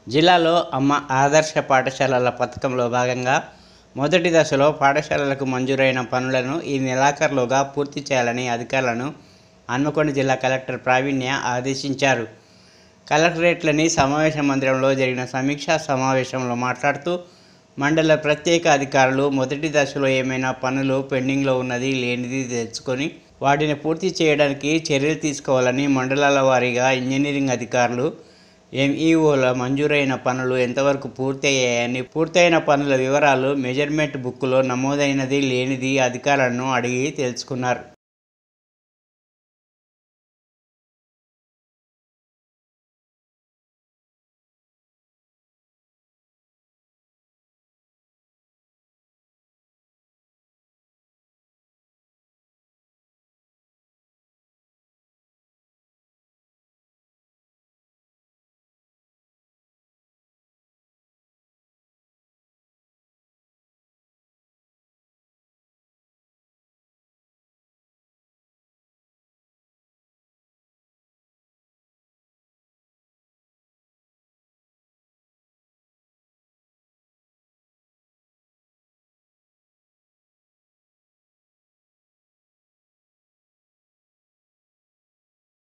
జిల్లాలో అమ్మ ఆదర్శ పాఠశాలల పథకంలో భాగంగా మొదటి దశలో పాఠశాలలకు మంజూరైన పనులను ఈ నెలాఖరులోగా పూర్తి చేయాలని అధికారులను హన్మకొండ జిల్లా కలెక్టర్ ప్రావీణ్య ఆదేశించారు. కలెక్టరేట్లోని సమావేశ మందిరంలో జరిగిన సమీక్షా సమావేశంలో మాట్లాడుతూ మండల ప్రత్యేక అధికారులు మొదటి దశలో ఏమైనా పనులు పెండింగ్లో ఉన్నది లేనిది తెలుసుకొని వాటిని పూర్తి చేయడానికి చర్యలు తీసుకోవాలని, మండలాల వారీగా ఇంజనీరింగ్ అధికారులు ఎంఈఓల మంజూరైన పనులు ఎంతవరకు పూర్తయ్యాయని, పూర్తయిన పనుల వివరాలు మెజర్మెంట్ బుక్లో నమోదైనది లేనిది అధికారులను అడిగి తెలుసుకున్నారు.